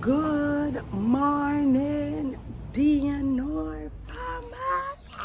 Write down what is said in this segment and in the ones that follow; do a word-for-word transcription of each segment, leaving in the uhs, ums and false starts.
Good morning, D N R family.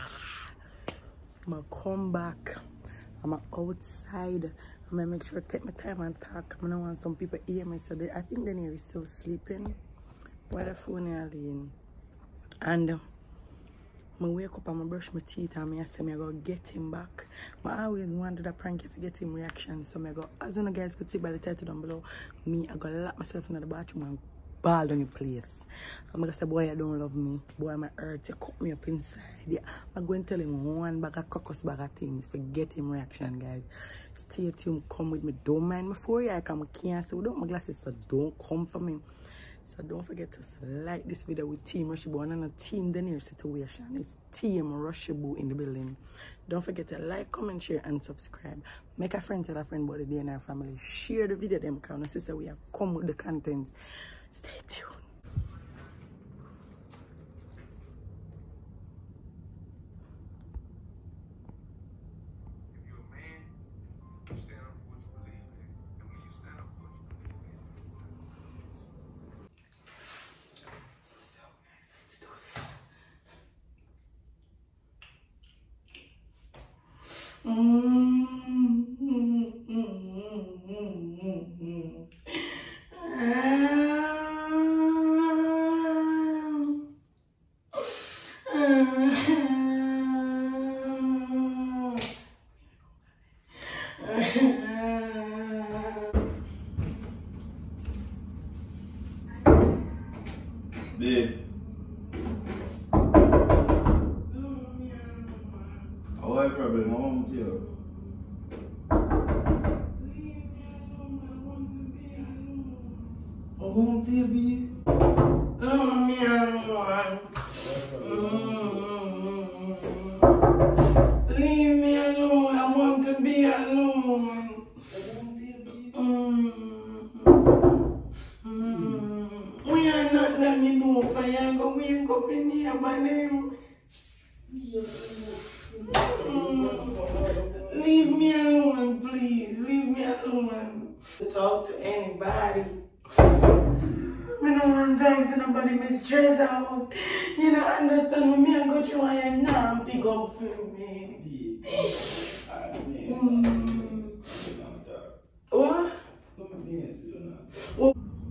I'm come back. I'm outside. I'm gonna make sure to take my time and talk. I don't want some people hear me, so they, I think Daniel is still sleeping. While the phone is in. And uh, I wake up and I brush my teeth and I say I go get him back. I always wanted a prank if I get him reaction. So I go, as you guys could see by the title down below, me, I go lock myself in the bathroom and ball down the place. I'm gonna say, boy, I don't love me. Boy, my hurt, you cut me up inside. Yeah. I'm going to tell him one bag of caucus bag of things. Forget him reaction, guys. Stay tuned, come with me. Don't mind me for you. I can't see without my glasses, so don't come for me. So don't forget to like this video with Team Rushibu and a Team Daniel situation. It's Team Rushibu in the building. Don't forget to like, comment, share, and subscribe. Make a friend tell a friend about the D N R family. Share the video them because my sister we have come with the content. Stay tuned. Babe. What problem? What wrong with you? What wrong with you, babe? Oh, me alone. Mm. Leave me alone. I want to be alone. Mm. Mm. We are not that you do for you. Go wake up in here, my name. Mm. Leave me alone, please. Leave me alone. Talk to anybody. I don't want to talk to nobody. Me stress out. You don't understand me. I go through and now pick up for me. Mm. What? What?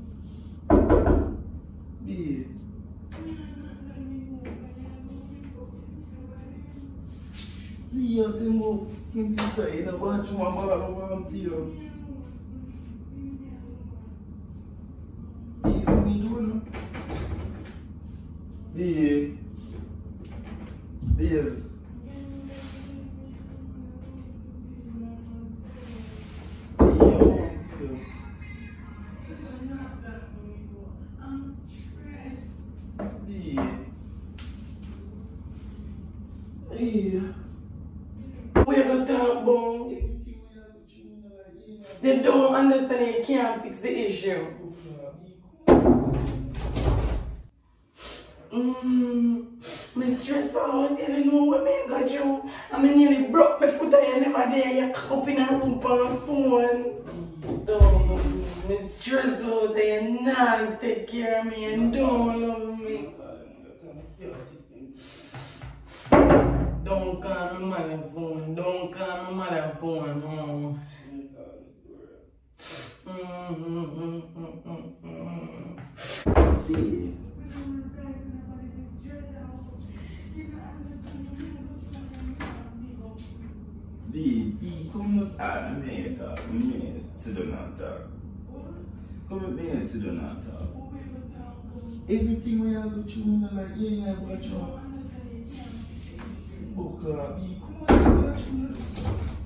Babe. Io tengo che mi stai da faccio una mala avanti io. Io mi dono. Babe. Babe. We're gonna talk about. They don't understand you can't fix the issue. Mm, me stress out, you don't know what me got you. I mean, nearly broke my foot and you never there, you up in a room on the phone. Don't, me stress out and you not take care of me and don't love me. Don't call my mother phone. Don't call my mother phone. Oh. Mm, mm, mm, mm, mm, mm. Baby, come at me, talk. Me, sit down and talk. Come at me and sit down and talk. Everything we have to do, like, yeah, yeah, but you. Oh, God, be come on, watch me this.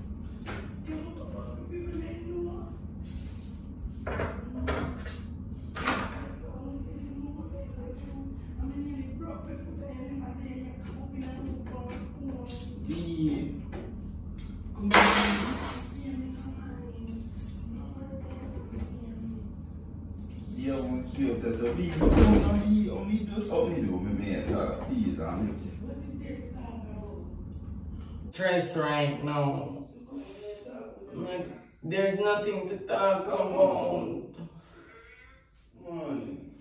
Be come on. Yeah, I want you to say, be come on, be on me do something, do me, man, talk, please, I'm Stress right now. Like, there's nothing to talk about. Morning.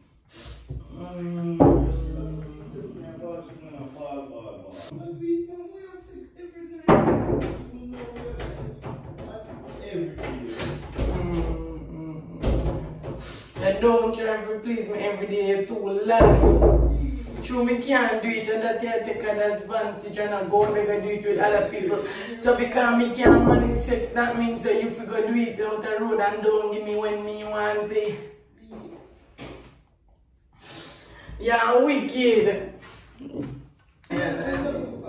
don't try to please me every day, you're too loud. True, me can't do it, and that you take an advantage and I go and I do it with other people. So because me can't manage sex, that means that you figure do it out the road and don't give me when me want it. You're wicked. Yeah.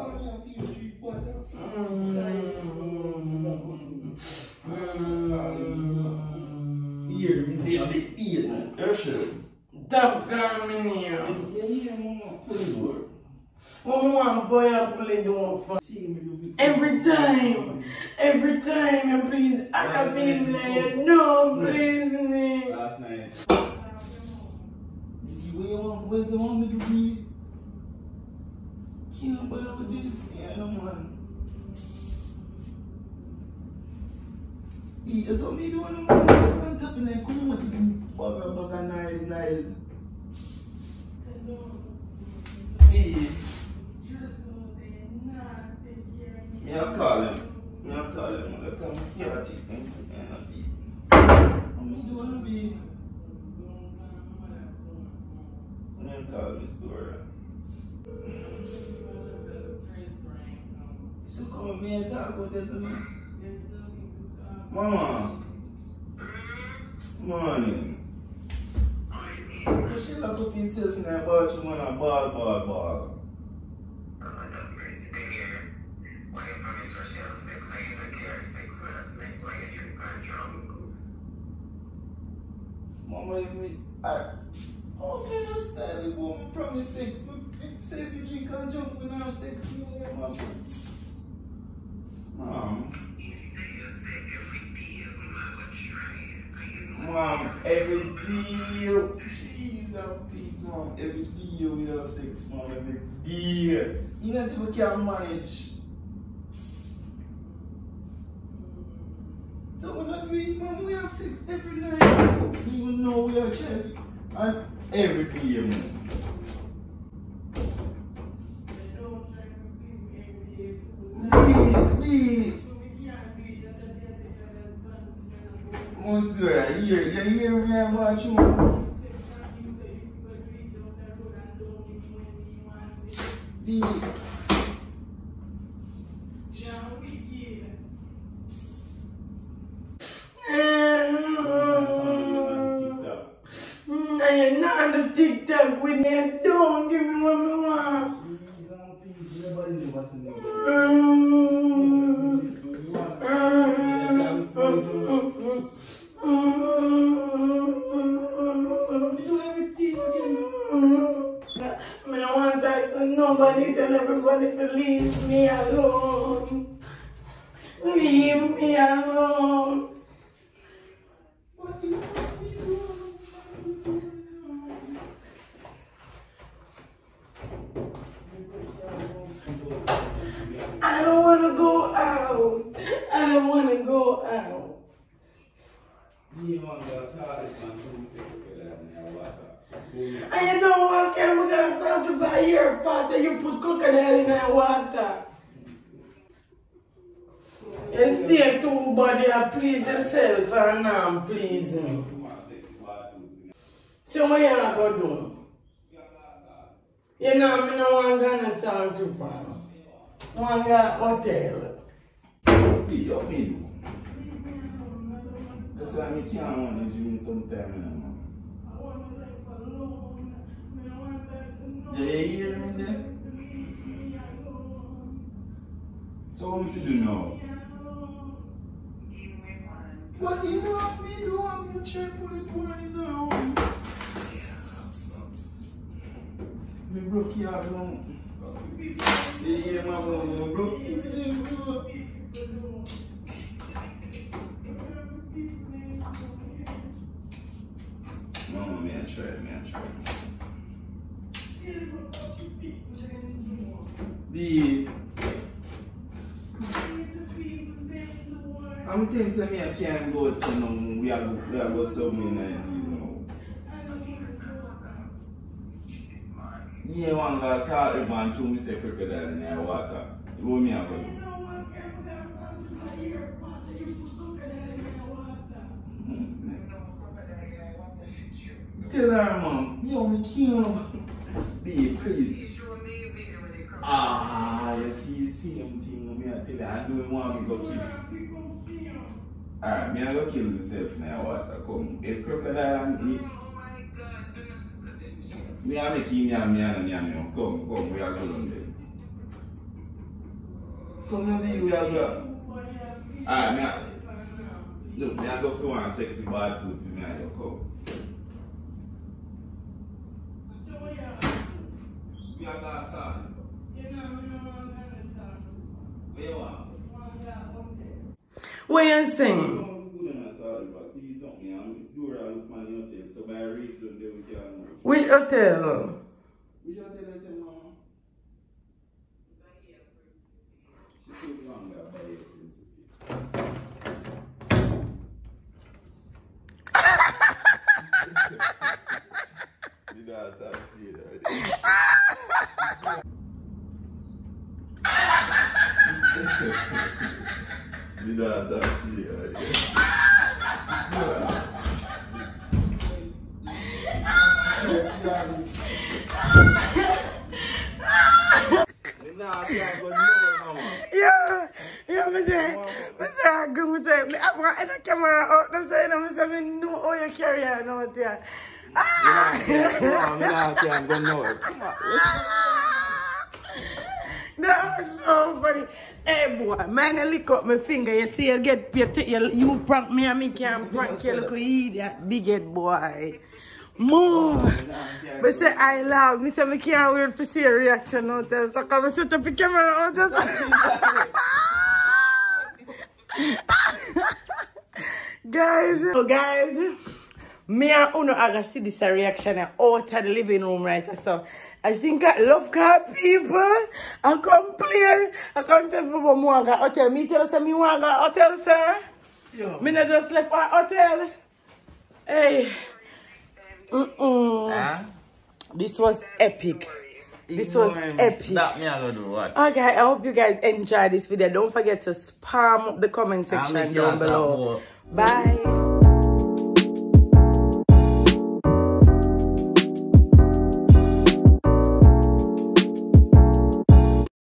Here, me a bit eat, man. Stop coming here. Yeah, mama, pull the door. What me want boy to pull the door for? Every time, every time you please, I can feel like you don't please me. Last night. Where you want, where's the one with the weed? Can't bother with this, yeah, no man. Hey, that's what me doing, no man. I'm tapping like, come on, to do bugger, bugger, nice, nice. Hey. Me I'll call him. Me I'll call him. I'll come here, I take things and I'll be. What me doing, be? I'm going to call Miss Dora. So come with me and talk about this, man. Mama. Morning. She lock up himself in her bathroom and a ball, ball, ball. Oh, that mercy. Then here, why you promised her she have sex? I didn't care sex last night. Why you drink and drunk? Mama, if me, I, how can I style it, but me promise sex? Me say if you drink and jump when I have sex, you know, Mama. Mom. You say you're sick every day. I'm not going to try it. And you know Mom, every day. Jeez, please, Mom. Every day we have sex, Mom. Every day. You know, people can't manage. So we're not doing, Mom, we have sex every night. Even though we are chef. And every day, Mom. Me, Must do it. You hear, you hear me and watch you. B. I'm not on the TikTok with me. Don't give me what I want. I don't want that to nobody tell everybody to leave me alone. Leave me alone. I don't want to go out. I don't want to go out. And you know what, Kim? We're going to start to buy your father. You put crocodile in our water. You stay too, buddy, and please yourself and now please me. So what you going to do? You know, I don't want to start too far. One got hotel. Be your me. That's why I can't want to drink sometime. Do you hear me there? So what you do now? What do you want me to do? I'm going to check for the point now. Me broke you out now. Yeah, my mom broke you. Mama, me I try, me I try. B. I'm thinking me I can't go to some, we are we are go somewhere night, you know. Yeah, one guy saw the man to me say crocodile in the water. You want me about it? Tell her, man. Yo, me can't. Babe, please. Ah, you see, see him thing. Me, I tell you, I don't want me to kill. Alright, me I go kill myself now. Water, come. If crocodile and eat. Oh my God, do not say that. Me I make him yam yam yam yam. Come, come, we are going there. Come here, we are going. Alright, me I. Look, me I go for one sexy bar too to me and you come. We are going to start. Where you want? What you saying? Which hotel? Which hotel is it, Mama? She said you want to buy a principal. You know how to feel that. You know how to feel that. Yeah, yeah, me say, me say, I go, me say, me I brought in the camera out, them say, me say, me know how you carry on out there. Ah! That was so funny. Hey boy, man, I lick up my finger, you see, you get paid, you, you prank me and me can't prank you, look, you idiot, big head boy. Move. But say I love me, say I can't wait to see a reaction out there. So come set up the camera out there. Guys, so guys, me and Uno are gonna see this reaction out of the living room right so. I think I love car people. I complain. I can't tell people more about hotel. Me tell us me want a hotel, sir. Yo. Me not just left for hotel. Hey. Mm-mm. Huh? This was epic. This was epic. That me I gonna do what? Okay, I hope you guys enjoyed this video. Don't forget to spam the comment section down below. Bye.